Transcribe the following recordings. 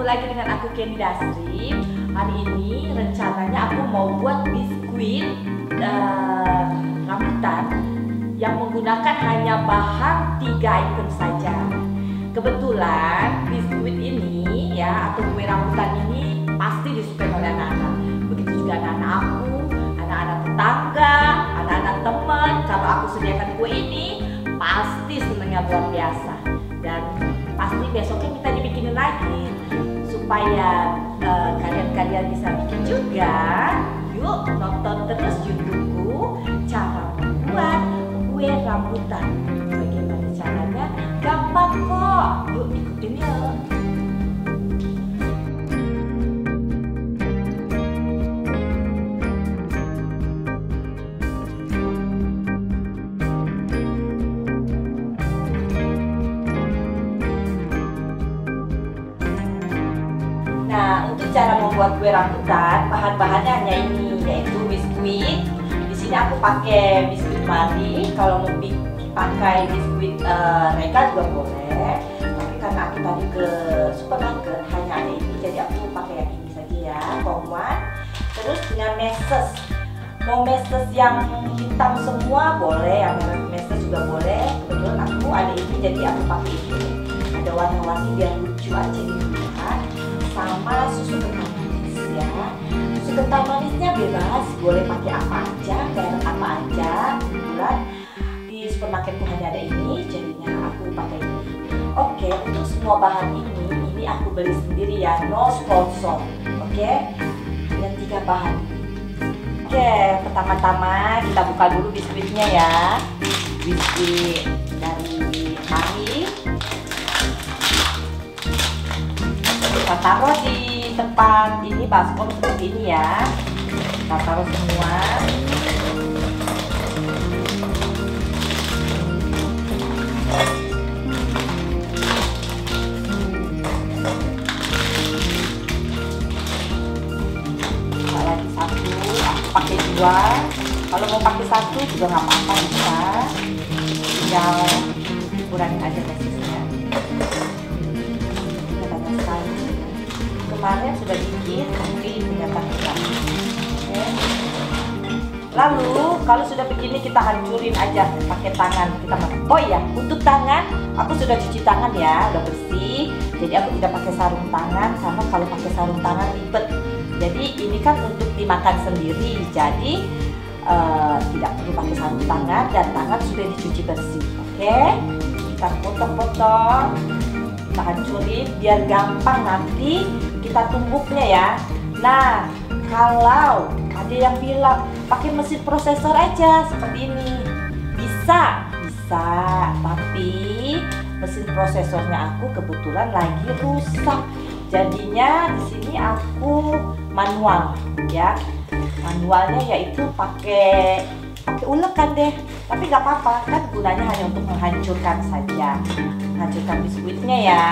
lagi dengan aku Kenny Dasri. Hari ini rencananya aku mau buat biskuit rambutan yang menggunakan hanya bahan 3 item saja. Kebetulan biskuit ini ya, atau kue rambutan ini pasti disukai oleh anak-anak. Begitu juga anak-anak aku, anak-anak tetangga, anak-anak teman. Kalau aku sediakan kue ini pasti senangnya luar biasa. Dan pasti besoknya minta dibikinin lagi supaya kalian bisa bikin juga. Yuk nonton terus YouTubeku cara membuat kue rambutan. Bagaimana caranya? Gampang kok. Yuk ikutin yuk. Nah, untuk cara membuat kue rambutan, bahan-bahannya hanya ini, yaitu biskuit. Di sini aku pakai biskuit Marie. Kalau mau pakai biskuit Rega juga boleh. Tapi karena aku tadi ke supermarket hanya ada ini, jadi aku pakai yang ini saja ya, Kongwan. Terus dengan meses. Mau meses yang hitam semua boleh, yang merah meses juga boleh. Kebetulan aku ada ini, jadi aku pakai ini. Ada warna-warni biar lucu aja dilihat. Sama susu kental manis ya. Susu kental manisnya bebas, boleh pakai apa aja, merek apa aja. Kebetulan di supermarketku hanya ada ini, jadinya aku pakai ini. Oke, untuk semua bahan ini aku beli sendiri ya, no sponsor. Oke, yang 3 bahan. Oke, pertama-tama kita buka dulu biskuitnya ya. Biskuit dari Marie. Kita taruh di tempat ini baskom seperti ini ya. Kita taruh semua. Nah, lagi 1, aku pakai 2. Kalau mau pakai 1 juga nggak apa-apa, bisa. Tinggal kurangin aja mesesnya. Kemarin sudah dikit, tapi ternyata tidak. Oke. Lalu kalau sudah begini kita hancurin aja pakai tangan kita. Oh iya, untuk tangan aku sudah cuci tangan ya, udah bersih. Jadi aku tidak pakai sarung tangan karena kalau pakai sarung tangan ribet. Jadi ini kan untuk dimakan sendiri, jadi tidak perlu pakai sarung tangan dan tangan sudah dicuci bersih. Oke, kita potong-potong, kita hancurin biar gampang nanti kita tumbuknya ya. Nah, kalau ada yang bilang pakai mesin prosesor aja seperti ini, bisa, tapi mesin prosesornya aku kebetulan lagi rusak. Jadinya di sini aku manual ya. Manualnya yaitu pakai ulekan deh. Tapi nggak apa-apa, kan gunanya hanya untuk menghancurkan saja, menghancurkan biskuitnya ya.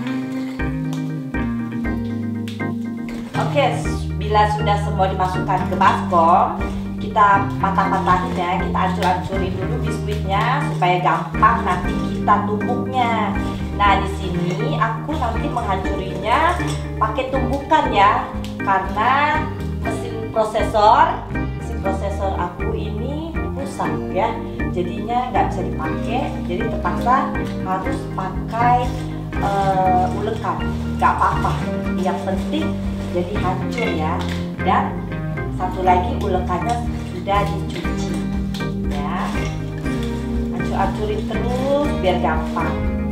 Oke, bila sudah semua dimasukkan ke baskom, kita patah-patahin ya, kita hancur-hancurin dulu biskuitnya supaya gampang nanti kita tumbuknya. Nah, di sini aku nanti menghancurinya pakai tumbukan ya, karena mesin prosesor aku ini rusak ya, jadinya nggak bisa dipakai, jadi terpaksa harus pakai ulekan. Nggak apa-apa, yang penting jadi hancur ya. Dan satu lagi ulekannya sudah dicuci ya. Hancur-hancurin terus biar gampang.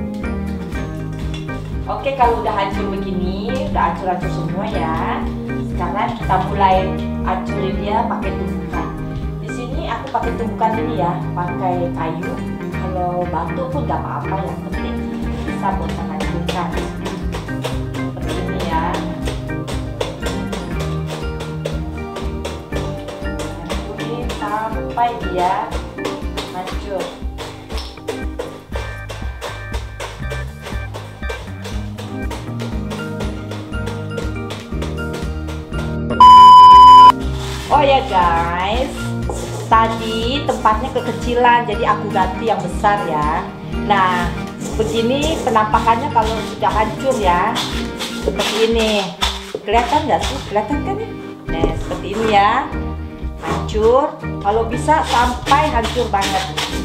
Oke, kalau udah hancur begini, udah hancur-hancur semua ya. Sekarang kita mulai hancurin dia pakai tumbukan. Di sini aku pakai tumbukan ini ya, pakai kayu. Kalau batu pun nggak apa-apa, yang penting bisa buat menghancurkan. Seperti ini ya. Sampai dia hancur. Oh ya guys, tadi tempatnya kekecilan, jadi aku ganti yang besar ya. Nah, begini penampakannya kalau sudah hancur ya. seperti ini. Kelihatan nggak sih? Kelihatan kan ya? Nah, seperti ini ya. Hancur. Kalau bisa sampai hancur banget.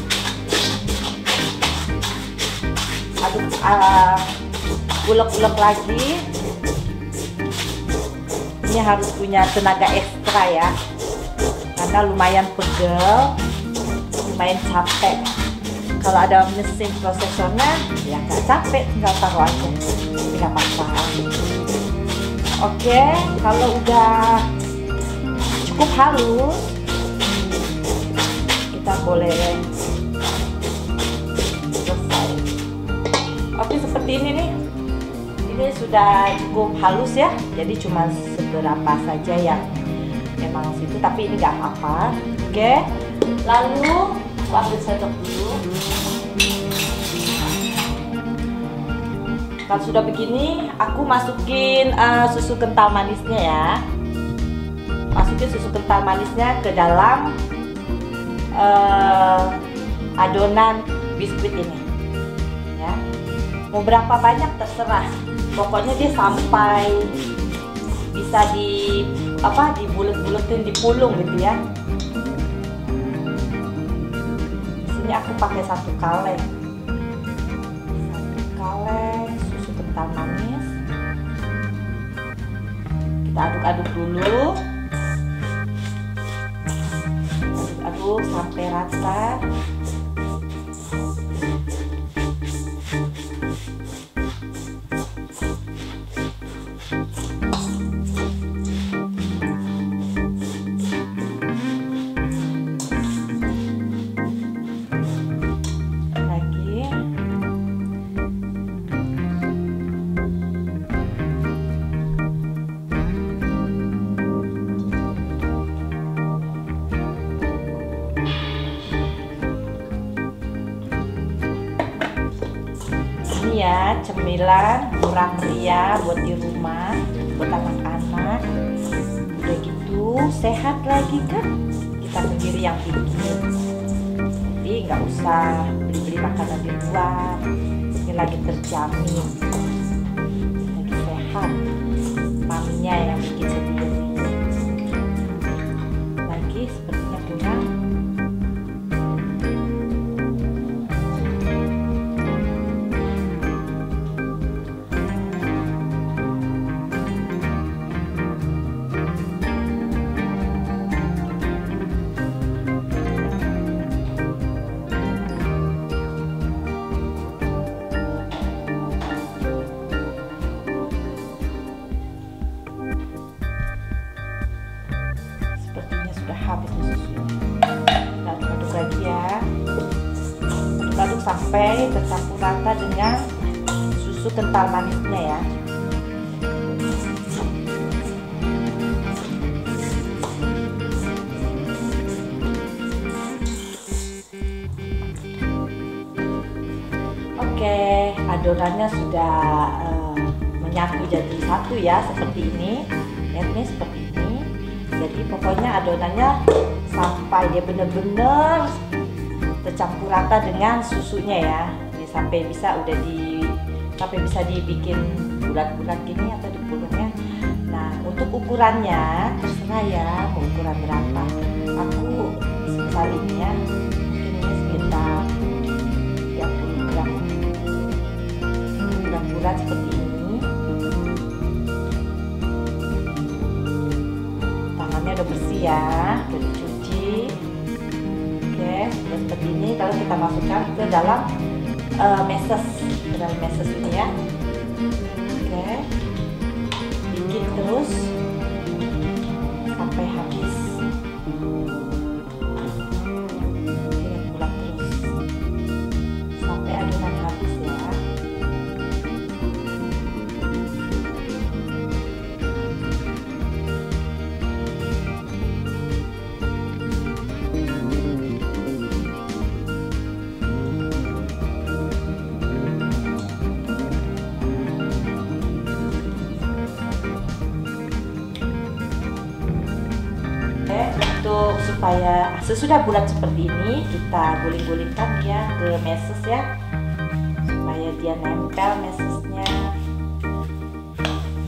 Aduk ulek-ulek lagi. Ini harus punya tenaga ekstra ya, karena lumayan pegel, lumayan capek. Kalau ada mesin prosesornya ya nggak capek, tinggal taruh aja, nggak apa-apa. Oke, kalau udah cukup halus, kita boleh selesai. Oke, seperti ini nih. Ini sudah cukup halus ya, jadi cuma seberapa saja yang memang situ, tapi ini nggak apa-apa. Oke, lalu aku ambil sendok dulu. Kalau sudah begini, aku masukin susu kental manisnya ya. Masukin susu kental manisnya ke dalam adonan biskuit ini ya. Mau berapa banyak terserah, pokoknya dia sampai bisa dibulet-buletin, dipulung gitu ya. Di sini aku pakai 1 kaleng susu kental manis. Kita aduk-aduk dulu, aduk sampai rata. Ini ya cemilan murah meriah buat di rumah, buat anak-anak. Udah gitu sehat lagi kan, kita sendiri yang bikin, jadi nggak usah beli-beli makanan di luar. Ini lagi terjamin, lagi sehat, maminya yang bikin sendiri. Lagi sepertinya kurang. Habis susunya, kita aduk lagi ya, aduk sampai tercampur rata dengan susu kental manisnya ya. Oke, adonannya sudah menyatu jadi satu ya, seperti ini. Lihat nih, seperti ini. Jadi pokoknya adonannya sampai dia bener-bener tercampur rata dengan susunya ya. Jadi sampai bisa dibikin bulat-bulat gini atau dipulungnya. Nah, untuk ukurannya terserah ya, mau ukuran berapa. Aku sebesar ini ya, mungkin ini sekitar 30 gram. Bulat-bulat seperti ini. Udah bersih ya, udah dicuci. Oke, seperti ini. Kalau kita masukkan ke dalam meses, ini ya. Oke, bikin terus sampai habis. Bulat terus sampai adonan habis ya. Untuk supaya sesudah bulat seperti ini, kita guling-gulingkan ya ke meses ya, supaya dia nempel mesesnya.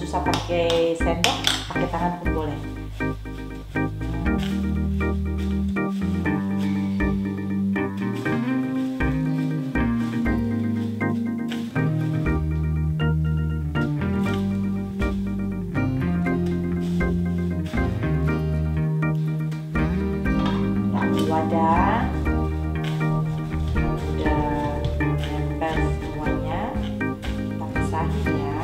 susah pakai sendok, pakai tangan pun boleh. Wadah udah nempel semuanya, kita pisahin ya.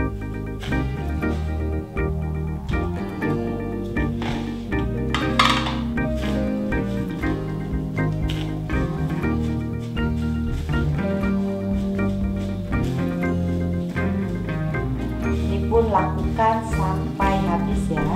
Ini pun lakukan sampai habis ya.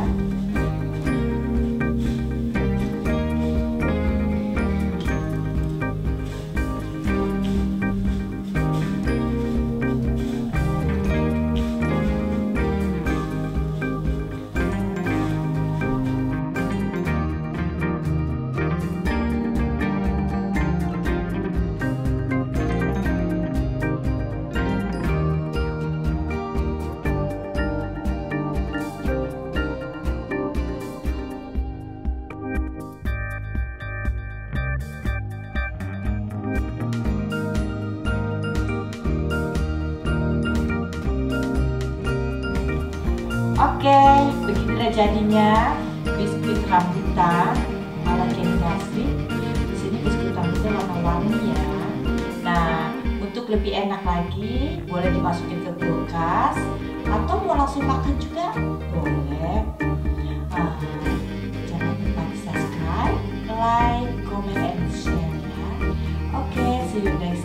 Oke, beginilah jadinya biskuit rambutan ala Kenny Nasri. Di sini biskuit rambutan warna-warni ya. Nah, untuk lebih enak lagi, boleh dimasukin ke kulkas atau mau langsung makan juga boleh. Jangan lupa di subscribe, like, comment, and share ya. Oke, see you next